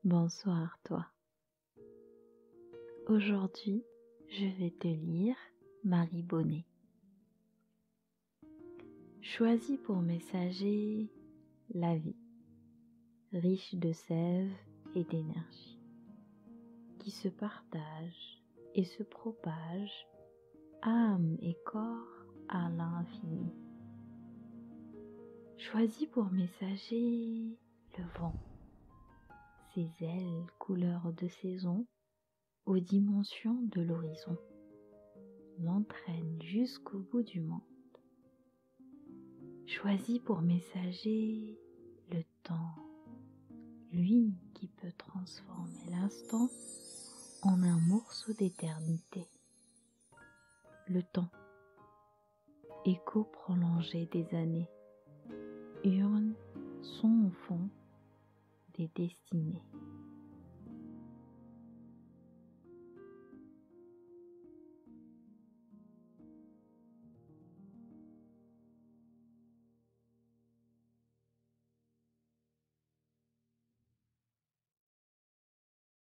Bonsoir toi. Aujourd'hui, je vais te lire Marie Bonnet. Choisis pour messager la vie, riche de sève et d'énergie, qui se partage et se propage, âme et corps à l'infini. Choisis pour messager le vent, ses ailes couleur de saison, aux dimensions de l'horizon, l'entraîne jusqu'au bout du monde. Choisis pour messager le temps, lui qui peut transformer l'instant en un morceau d'éternité. Le temps, écho prolongé des années, urne son au fond des destinées.